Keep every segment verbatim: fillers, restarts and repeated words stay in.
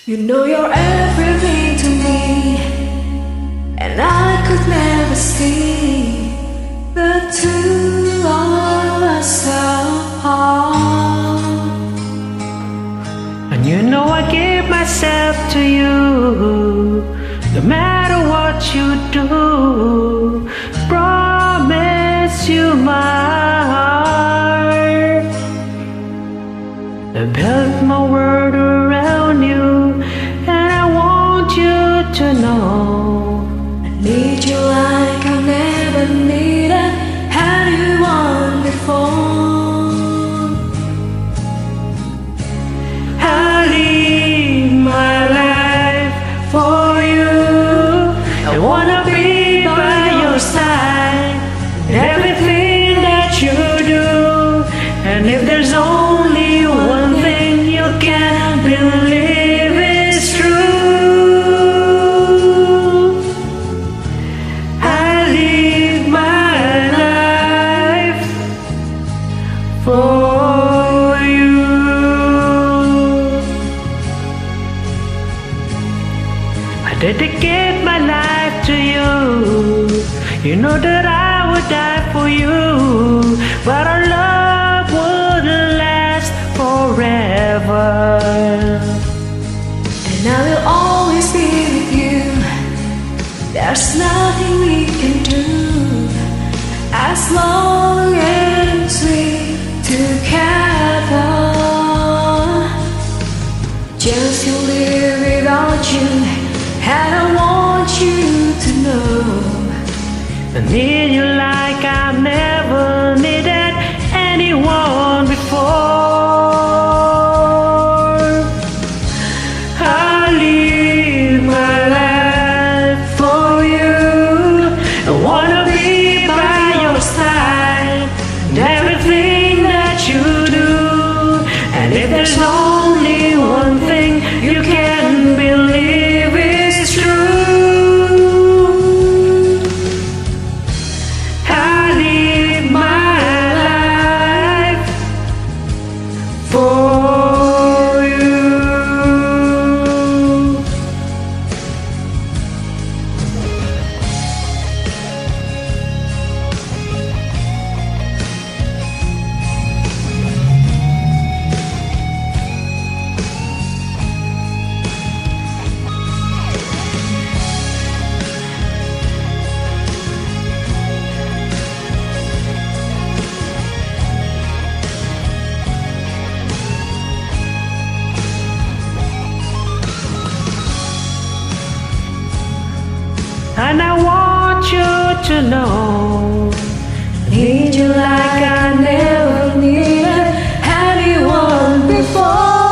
You know you're everything to me, and I could never see the two of us apart. And you know I give myself to you, no matter what you do. Promise you my heart. I built my world around you, and I want you to know I need you like I've never needed anyone before. I'll live my life for you. I wanna be by your side in everything that you do. And if there's only one thing you can believe is true, I live my life for you. I dedicate my life to you. You know that I would die for you, but our love would last forever. And I will always be with you. There's nothing we can do as long as we're together. Just to live without you, and I want you to know I need you like I've never needed anyone before. I live my life for you. I wanna be by your side in everything that you do. And if there's only one thing you can believe is true, for you. And I want you to know I need you like I never needed anyone before.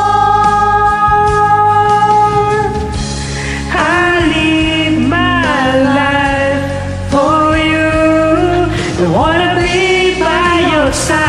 I live my life for you. I wanna be by your side.